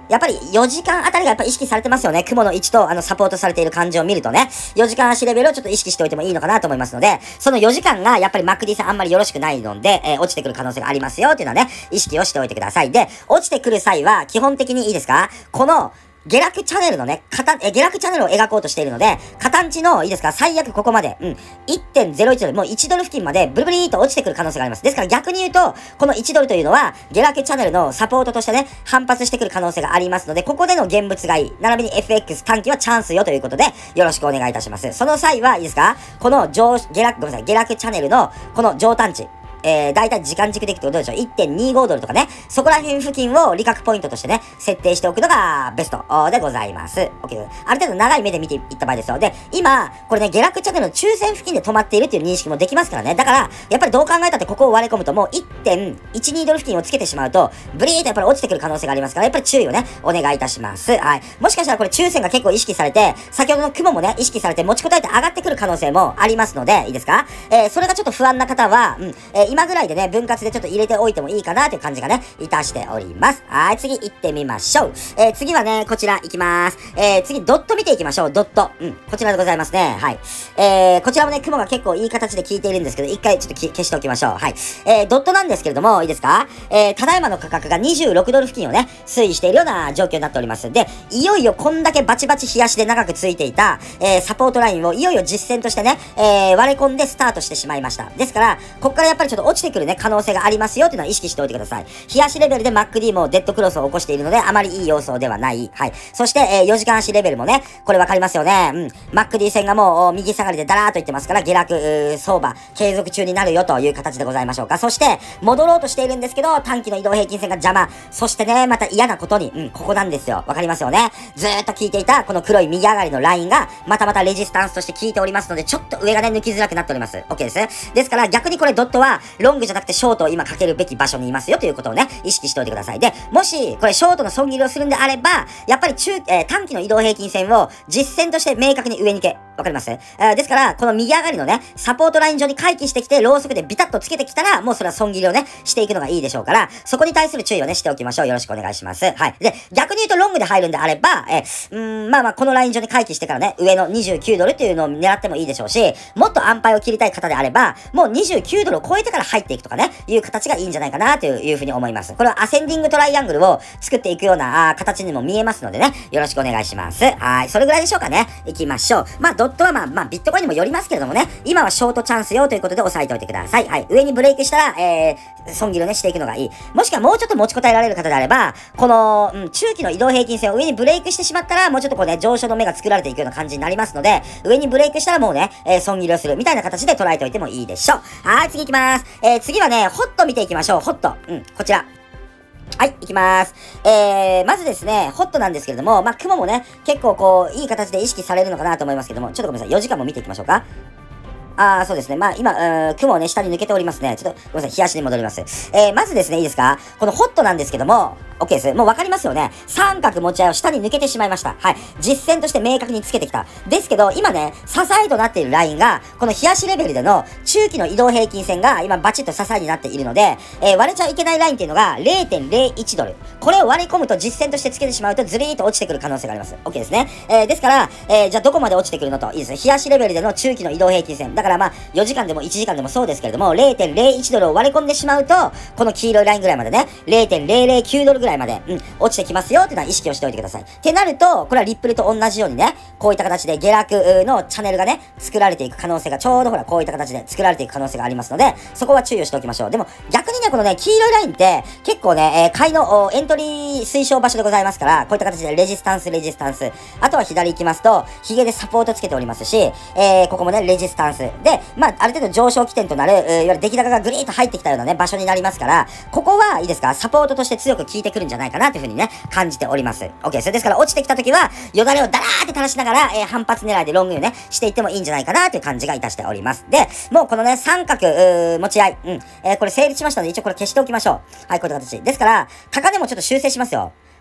A: やっぱりよじかんあたりがやっぱ意識されてますよね。雲の位置とあのサポートされている感じを見るとね、よじかん足レベルをちょっと意識しておいてもいいのかなと思いますので、そのよじかんがやっぱりマック D さんあんまりよろしくないので、えー、落ちてくる可能性がありますよっていうのはね、意識をしておいてください。で、落ちてくる際は基本的にいいですか？この下落チャンネルのね、下、え、下落チャンネルを描こうとしているので、下端の、いいですか、最悪ここまで、うん、いってんゼロいちドル、もういちドル付近までブルブリーと落ちてくる可能性があります。ですから逆に言うと、このいちドルというのは、下落チャンネルのサポートとしてね、反発してくる可能性がありますので、ここでの現物買い、並びに エフエックス 短期はチャンスよということで、よろしくお願いいたします。その際は、いいですか、この上、下落、ごめんなさい、下落チャンネルの、この上端値、えー、だいたい時間軸でいくとどうでしょう ?いってんにご ドルとかね。そこら辺付近を利確ポイントとしてね、設定しておくのがベストでございます。OK。ある程度長い目で見ていった場合ですよ。で、今、これね、下落チャンネルの中線付近で止まっているっていう認識もできますからね。だから、やっぱりどう考えたってここを割り込むともう いってんいちに ドル付近をつけてしまうと、ブリーとやっぱり落ちてくる可能性がありますから、やっぱり注意をね、お願いいたします。はい。もしかしたらこれ中線が結構意識されて、先ほどの雲もね、意識されて持ちこたえて上がってくる可能性もありますので、いいですか？えー、それがちょっと不安な方は、うん、えー、今ぐらいでね、分割でちょっと入れておいてもいいかなという感じがね、いたしております。はい、次行ってみましょう。えー、次はね、こちら行きます。えー、次、ドット見ていきましょう。ドット。うん、こちらでございますね。はい。えー、こちらもね、雲が結構いい形で効いているんですけど、一回ちょっと消しておきましょう。はい。えー、ドットなんですけれども、いいですか？えー、ただいまの価格がにじゅうろくドル付近をね、推移しているような状況になっております。で、いよいよこんだけバチバチ冷やしで長くついていた、えー、サポートラインをいよいよ実践としてね、えー、割り込んでスタートしてしまいました。ですから、ここからやっぱりちょっと落ちてくるね、可能性がありますますよというのは意識しておいてください。冷やしレベルで マックディー もデッドクロスを起こしているので、あまりいい要素ではない。はい。そして、えー、よじかん足レベルもね、これわかりますよね。うん。マックディー 線がもう右下がりでダラーっといってますから、下落、相場、継続中になるよという形でございましょうか。そして、戻ろうとしているんですけど、短期の移動平均線が邪魔。そしてね、また嫌なことに、うん、ここなんですよ。わかりますよね。ずーっと効いていた、この黒い右上がりのラインが、またまたレジスタンスとして効いておりますので、ちょっと上がね、抜きづらくなっております。OK ですね。ですから、逆にこれドットは、ロングじゃなくてショートを今かけるべき場所にいますよということをね、意識しておいてください。で、もし、これショートの損切りをするんであれば、やっぱり中、えー、短期の移動平均線を実線として明確に上に行け。わかります、えー、ですから、この右上がりのね、サポートライン上に回帰してきて、ローソクでビタッとつけてきたら、もうそれは損切りをね、していくのがいいでしょうから、そこに対する注意をね、しておきましょう。よろしくお願いします。はい。で、逆に言うとロングで入るんであれば、えー、うーん、まあまあ、このライン上に回帰してからね、上のにじゅうきゅうドルっていうのを狙ってもいいでしょうし、もっと安牌を切りたい方であれば、もうにじゅうきゅうドルを超えてから入っていくとかね、いう形がいいんじゃないかなというふうに思います。これはアセンディングトライアングルを作っていくようなあ形にも見えますのでね、よろしくお願いします。はい。それぐらいでしょうかね。行きましょう。まあ、ドットはまあ、まあ、ビットコインにもよりますけれどもね、今はショートチャンスよということで押さえておいてください。はい。上にブレイクしたら、えー、損切りをね、していくのがいい。もしくはもうちょっと持ちこたえられる方であれば、この、うん、中期の移動平均線を上にブレイクしてしまったら、もうちょっとこうね、上昇の目が作られていくような感じになりますので、上にブレイクしたらもうね、えー、損切りをするみたいな形で捉えておいてもいいでしょう。はい、次行きます。えー、次はね、ホット見ていきましょう。ホット。うん、こちら。はい、行きまーす。えー、まずですね、ホットなんですけれども、まあ、雲もね、結構こう、いい形で意識されるのかなと思いますけども、ちょっとごめんなさい、よじかんも見ていきましょうか。あー、そうですね。まあ、今、うーん、雲をね、下に抜けておりますね。ちょっと、ごめんなさい、冷やしに戻ります。えー、まずですね、いいですか？このホットなんですけども、OK です。もうわかりますよね。三角持ち合いを下に抜けてしまいました。はい。実践として明確につけてきた。ですけど、今ね、支えとなっているラインが、この冷やしレベルでの中期の移動平均線が今バチッと支えになっているので、えー、割れちゃいけないラインっていうのが れいてんれいいちドル。これを割り込むと実践としてつけてしまうとズリーっと落ちてくる可能性があります。OK ですね。えー、ですから、えー、じゃあどこまで落ちてくるのと、いいですね。冷やしレベルでの中期の移動平均線。だからまあ、よじかんでもいちじかんでもそうですけれども、れいてんれいいちドルを割り込んでしまうと、この黄色いラインぐらいまでね、れいてんれいれいきゅうドルぐらいまで、うん、落ちてきますよっていうのは意識をしておいてください。ってなると、これはリップルと同じようにね、こういった形で下落のチャンネルがね、作られていく可能性が、ちょうどほら、こういった形で作られていく可能性がありますので、そこは注意をしておきましょう。でも、逆にね、このね、黄色いラインって、結構ね、えー、買いのエントリー推奨場所でございますから、こういった形でレジスタンス、レジスタンス。あとは左行きますと、ヒゲでサポートつけておりますし、えー、ここもね、レジスタンス。で、まあ、ある程度上昇起点となる、えー、いわゆる出来高がグリーンと入ってきたようなね、場所になりますから、ここはいいですか、サポートとして強く効いてくるんじゃないかなというふうにね、感じております。OK です。ですから落ちてきた時は、よだれをダラーって垂らしながら、えー、反発狙いでロングをね、していってもいいんじゃないかなという感じがいたしております。で、もうこのね、三角、持ち合い、うん、えー、これ成立しましたので、一応これ消しておきましょう。はい、こういった形。ですから、高値もちょっと修正しますよ。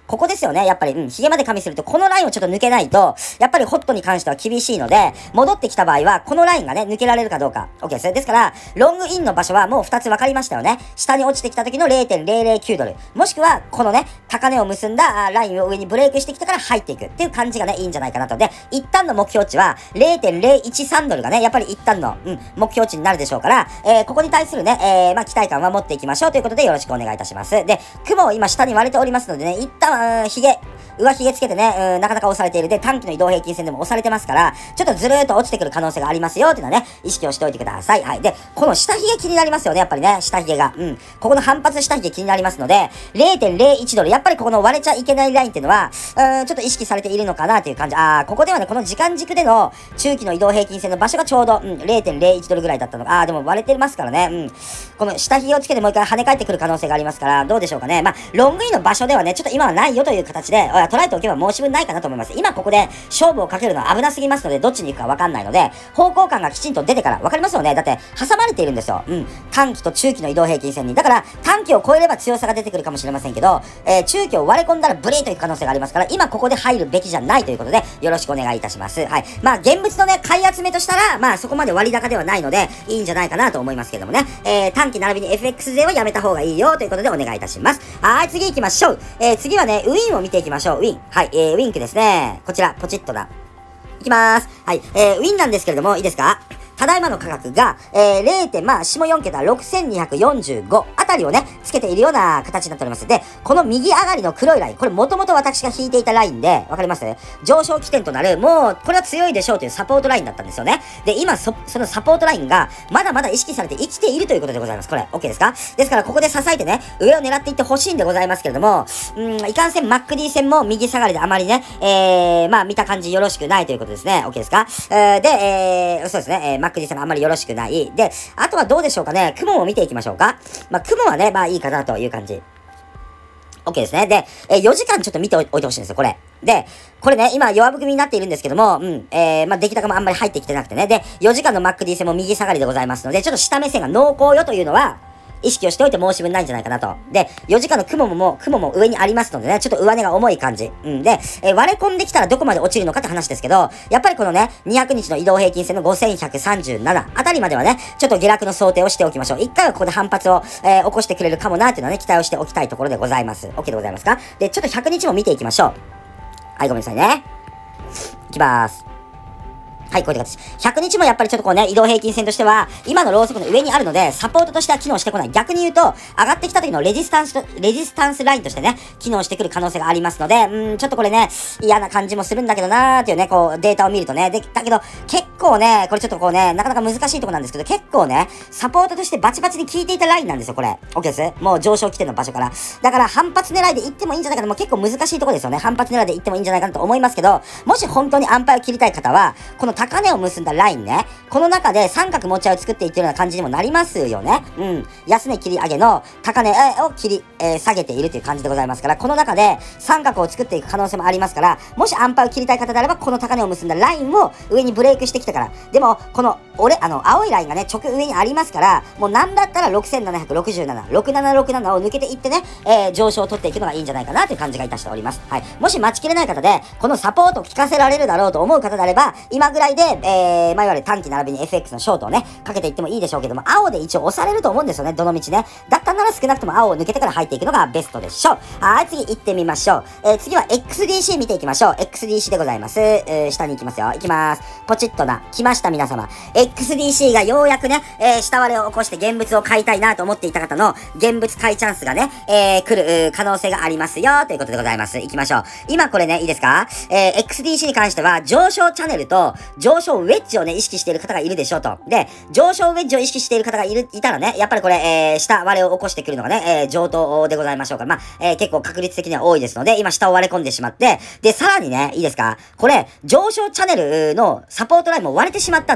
A: ここですよね。やっぱり、うん、髭まで加味すると、このラインをちょっと抜けないと、やっぱりホットに関しては厳しいので、戻ってきた場合は、このラインがね、抜けられるかどうか。OK です。ですから、ロングインの場所はもうふたつ分かりましたよね。下に落ちてきた時の れいてんぜろぜろきゅう ドル。もしくは、このね、高値を結んだラインを上にブレイクしてきたから入っていくっていう感じがね、いいんじゃないかなと。で、一旦の目標値は れいてんぜろいちさん ドルがね、やっぱり一旦の、うん、目標値になるでしょうから、えー、ここに対するね、えー、まあ、期待感は持っていきましょうということでよろしくお願いいたします。で、雲を今下に割れておりますのでね、一旦、ヒゲ、上髭つけてね、うん、なかなか押されている。で、短期の移動平均線でも押されてますから、ちょっとずるーっと落ちてくる可能性がありますよっていうのはね、意識をしておいてください。はい。で、この下髭気になりますよね、やっぱりね、下髭が。うん。ここの反発下髭気になりますので、れいてんぜろいち ドル。やっぱりここの割れちゃいけないラインっていうのは、うん、ちょっと意識されているのかなっていう感じ。あー、ここではね、この時間軸での中期の移動平均線の場所がちょうど、うん、れいてんぜろいち ドルぐらいだったのが、あー、でも割れてますからね、うん。この下髭をつけてもう一回跳ね返ってくる可能性がありますから、どうでしょうかね。まあ、ロングインの場所ではね、ちょっと今はないよという形で、捉えておけば申し分ないかなと思います。今ここで勝負をかけるのは危なすぎますので、どっちに行くかわかんないので、方向感がきちんと出てから、わかりますよね。だって、挟まれているんですよ。うん。短期と中期の移動平均線に。だから、短期を超えれば強さが出てくるかもしれませんけど、えー、中期を割れ込んだらブレーという可能性がありますから、今ここで入るべきじゃないということで、よろしくお願いいたします。はい。まあ、現物のね、買い集めとしたら、まあ、そこまで割高ではないので、いいんじゃないかなと思いますけどもね。えー、短期並びに エフエックス 税はやめた方がいいよということでお願いいたします。はい、次行きましょう。えー、次はね、ウィンを見ていきましょう。ウィン。はい、えー、ウィンクですね。こちら、ポチッとな。いきまーす。はい、えー、ウィンなんですけれども、いいですか？ただいまの価格が、えー、れい. 点、まあ、下よん桁、ろくせんにひゃくよんじゅうごあたりをね、つけているような形になっております。で、この右上がりの黒いライン、これもともと私が引いていたラインで、わかります？上昇起点となる、もう、これは強いでしょうというサポートラインだったんですよね。で、今、そ、そのサポートラインが、まだまだ意識されて生きているということでございます。これ、OK ですか？ですから、ここで支えてね、上を狙っていってほしいんでございますけれども、うん、いかんせん マックディー 線も右下がりであまりね、えー、まあ、見た感じよろしくないということですね。OK ですか？えー、で、えー、そうですね、えー、マックディー 線があまりよろしくない。で、あとはどうでしょうかね。雲を見ていきましょうか。まあ、雲はね、まあいいかなという感じ。OK ですね。で、えー、よじかんちょっと見ておいてほしいんですよ、これ。で、これね、今弱含みになっているんですけども、うん、えー、まあ、出来高もあんまり入ってきてなくてね。で、よじかんの マックディー 線も右下がりでございますので、ちょっと下目線が濃厚よというのは、意識をしておいて申し分ないんじゃないかなと。で、よじかんの雲ももう、雲も上にありますのでね、ちょっと上値が重い感じ。うんで、えー、割れ込んできたらどこまで落ちるのかって話ですけど、やっぱりこのね、にひゃくにちの移動平均線のごせんひゃくさんじゅうななあたりまではね、ちょっと下落の想定をしておきましょう。一回はここで反発を、えー、起こしてくれるかもなっていうのはね、期待をしておきたいところでございます。OK でございますか？で、ちょっとひゃくにちも見ていきましょう。はい、ごめんなさいね。いきまーす。はい、こういう形。ひゃくにちもやっぱりちょっとこうね、移動平均線としては、今のローソクの上にあるので、サポートとしては機能してこない。逆に言うと、上がってきた時のレジスタンスと、レジスタンスラインとしてね、機能してくる可能性がありますので、うん、ちょっとこれね、嫌な感じもするんだけどなーっていうね、こう、データを見るとね、で、だけど、結構ね、これちょっとこうね、なかなか難しいところなんですけど、結構ね、サポートとしてバチバチに効いていたラインなんですよ、これ。OK です。もう上昇起点の場所から。だから、反発狙いで行ってもいいんじゃないかな、もう結構難しいところですよね。反発狙いで行ってもいいんじゃないかなと思いますけど、もし本当に安牌を切りたい方は、この高値を結んだラインね、この中で三角持ち合いを作っていってるような感じにもなりますよね。うん。安値切り上げの高値を切り、えー、下げているという感じでございますから、この中で三角を作っていく可能性もありますから、もし安牌を切りたい方であれば、この高値を結んだラインを上にブレイクしてきてから、でも、この、俺、あの、青いラインがね、直上にありますから、もうなんだったらろくせんななひゃくろくじゅうなな、ろくななろくななを抜けていってね、えー、上昇を取っていくのがいいんじゃないかなという感じがいたしております。はい。もし待ちきれない方で、このサポートを効かせられるだろうと思う方であれば、今ぐらいで、えー、まあ、いわゆる短期並びに エフエックス のショートをね、かけていってもいいでしょうけども、青で一応押されると思うんですよね、どの道ね。だったなら少なくとも青を抜けてから入っていくのがベストでしょう。はい、次行ってみましょう。えー、次は エックスディーシー 見ていきましょう。エックスディーシー でございます。えー、下に行きますよ。行きます。ポチッとな。来ました、皆様。エックスディーシー がようやくね、えー、下割れを起こして現物を買いたいなと思っていた方の現物買いチャンスがね、えー、来る可能性がありますよ、ということでございます。行きましょう。今これね、いいですか？えー、エックスディーシー に関しては、上昇チャンネルと上昇ウェッジをね、意識している方がいるでしょうと。で、上昇ウェッジを意識している方がいる、いたらね、やっぱりこれ、えー、下割れを起こしてくるのがね、えー、上等でございましょうか。まあ、えー、結構確率的には多いですので、今下を割れ込んでしまって、で、さらにね、いいですか？これ、上昇チャンネルのサポートラインも割れてしまったんですよ。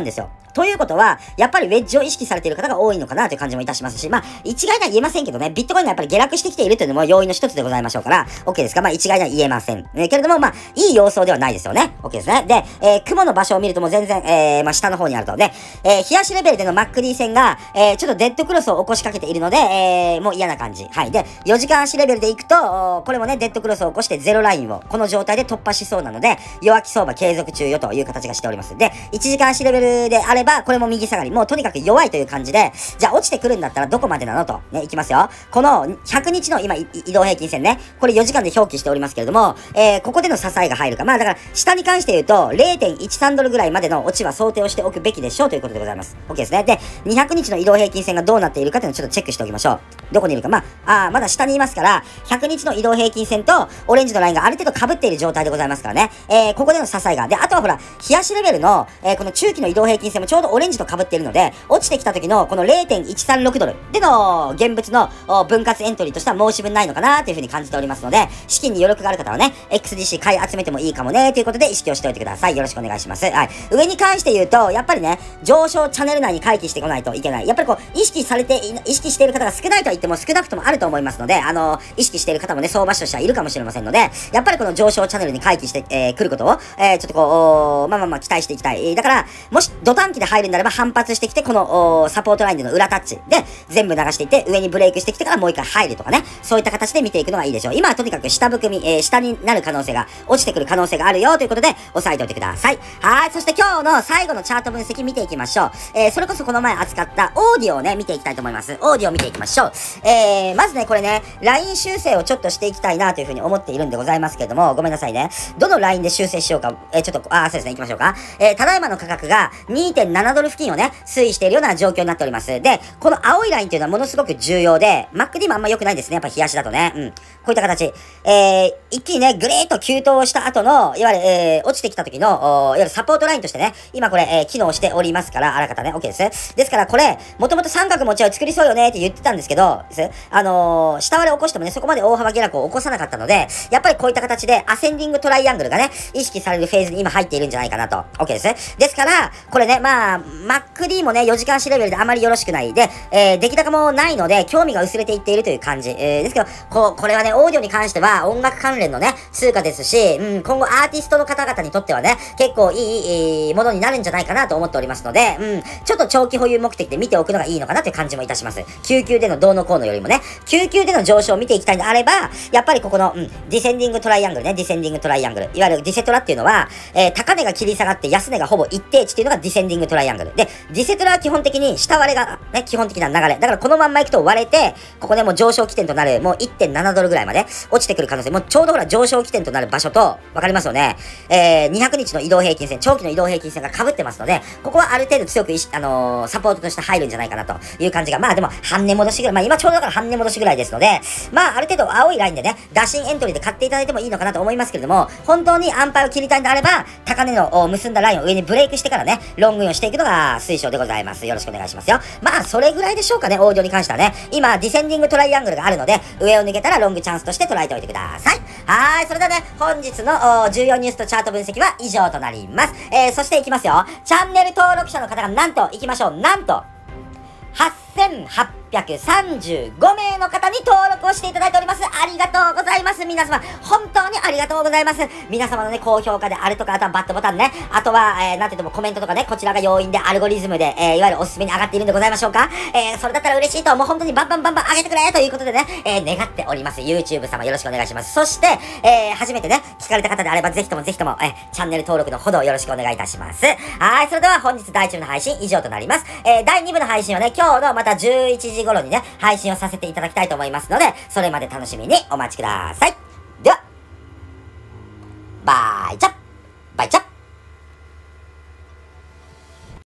A: ということは、やっぱりウェッジを意識されている方が多いのかなという感じもいたしますし、まあ、一概には言えませんけどね、ビットコインがやっぱり下落してきているというのも要因の一つでございましょうから、OK ですか？まあ、一概には言えません。えー、けれども、まあ、いい様相ではないですよね。OK ですね。で、えー、雲の場所を見るともう全然、えー、まあ、下の方にあると。で、えー、冷やしレベルでの マックディ 線が、えー、ちょっとデッドクロスを起こしかけているので、えー、もう嫌な感じ。はい。で、よじかん足レベルでいくと、これもね、デッドクロスを起こしてゼロラインを、この状態で突破しそうなので、弱気相場継続中よという形がしております。で、いちじかん足レベルであれば、これも右下がり。もうとにかく弱いという感じで、じゃあ落ちてくるんだったらどこまでなのと。ね、いきますよ。このひゃくにちの今、移動平均線ね。これよじかんで表記しておりますけれども、えー、ここでの支えが入るか。まあだから、下に関して言うと、れいてんいちさんドルぐらいまでの落ちは想定をしておくべきでしょうということでございます。OK ですね。で、にひゃくにちの移動平均線がどうなっているかというのをちょっとチェックしておきましょう。どこにいるか。まあ、あまだ下にいますから、ひゃくにちの移動平均線とオレンジのラインがある程度被っている状態でございますからね。えー、ここでの支えが。で、あとはほら、冷やしレベルの、えー、この中期の移動平均線もちょうどオレンジと被っているので、落ちてきた時のこの れいてんいちさんろくドルでの現物の分割エントリーとしては申し分ないのかなというふうに感じておりますので、資金に余力がある方はね、エックスディーシー 買い集めてもいいかもねということで意識をしておいてください。よろしくお願いします。はい。上に関して言うと、やっぱりね、上昇チャンネル内に回帰してこないといけない。やっぱりこう、意識されて、意識している方が少ないとは言っても少なくともあると思いますので、あの、意識している方もね、相場師としてはいるかもしれませんので、やっぱりこの上昇チャンネルに回帰して、えー、来ることを、えー、ちょっとこう、まあまあまあ期待していきたい。だから、もし、土短期で入るんであれば反発してきて、この、サポートラインでの裏タッチで、全部流していって、上にブレイクしてきてからもう一回入るとかね、そういった形で見ていくのがいいでしょう。今はとにかく下含み、えー、下になる可能性が、落ちてくる可能性があるよということで、押さえておいてください。はい。そして今日の最後のチャート分析見ていきましょう。えー、それこそこの前扱ったオーディオをね、見ていきたいと思います。オーディオを見ていきましょう。えー、まずね、これね、ライン 修正をちょっとしていきたいなというふうに思っているんでございますけれども、ごめんなさいね。どのラインで修正しようか、えー、ちょっと、あー、そうですね、行きましょうか。えー、ただいまの価格が にてんななドル付近をね、推移しているような状況になっております。で、この青いラインっていうのはものすごく重要で、マックディ もあんま良くないですね。やっぱ冷やしだとね。うん。こういった形。えー、一気にね、グレーッと急騰した後の、いわゆる、えー、落ちてきた時の、いわゆるサポートラインとしてね、今これ、えー、機能しておりますから、あらかたね、OK です。ですからこれ、もともと三角持ち合い作りそうよねって言ってたんですけど、ですあのー、下割れ起こしてもね、そこまで大幅下落を起こさなかったので、やっぱりこういった形で、アセンディングトライアングルがね、意識されるフェーズに今入っているんじゃないかなと。OK です。ですから、これね、まあ、マックディ もね、よじかん足レベルであまりよろしくない。で、えー、出来高もないので、興味が薄れていっているという感じ。えー、ですけど、こう、これはね、オーディオに関しては、音楽関連のね、通貨ですし、うん、今後アーティストの方々にとってはね、結構いい、いいものになるんじゃないかなと思っておりますので、うん、ちょっと長期保有目的で見ておくのがいいのかなという感じもいたします。救急でのどうのこうのよりもね、救急での上昇を見ていきたいのであれば、やっぱりここの、うん、ディセンディングトライアングルね、ディセンディングトライアングル。いわゆるディセトラっていうのは、えー、高値が切り下がって安値がほぼ一定値っていうのがディセンディングトライアングル。で、ディセトラは基本的に下割れが、ね、基本的な流れ。だからこのまんま行くと割れて、ここでもう上昇起点となる、もう いってんななドルぐらいまで落ちてくる可能性、もうちょうどほら上昇起点となる場所と、わかりますよね。えー、にひゃくにちの移動平均線、長期の移動平均線が被ってますので、ここはある程度強くいし、あのー、サポートとして入るんじゃないかなという感じが、まあでも半値戻しぐらい、まあ今ちょうどだから半値戻しぐらいですので、まあある程度青いラインでね、打診エントリーで買っていただいてもいいのかなと思いますけれども、本当に安牌を切りたいのであれば、高値の結んだラインを上にブレイクしてからね、ロングインをしていくのが推奨でございます。よろしくお願いしますよ。まあそれぐらいでしょうかね、オーディオに関してはね。今、ディセンディングトライアングルがあるので、上を抜けたらロングチャンスとして捉えておいてください。はーい、それではね、本日のじゅうよんニュースとチャート分析は以上となります。えー、そしていきますよ。チャンネル登録者の方がなんと、いきましょう。なんと、はっせんはっぴゃくさんじゅうごめいの方に登録をしていただいております。ありがとうございます。皆様、本当にありがとうございます。皆様のね、高評価であるとか、あとはバットボタンね、あとは、えー、なんて言ってもコメントとかね、こちらが要因でアルゴリズムで、えー、いわゆるおすすめに上がっているんでございましょうか。えー、それだったら嬉しいと、もう本当にバンバンバンバン上げてくれということでね、えー、願っております。YouTube 様よろしくお願いします。そして、えー、初めてね、聞かれた方であれば、ぜひともぜひとも、えー、チャンネル登録のほどよろしくお願いいたします。はい、それでは本日だいいち部の配信以上となります。えー、だいに部の配信はね、今日のまたじゅういちじ頃にね、配信をさせていただきたいと思いますので、それまで楽しみにお待ちください。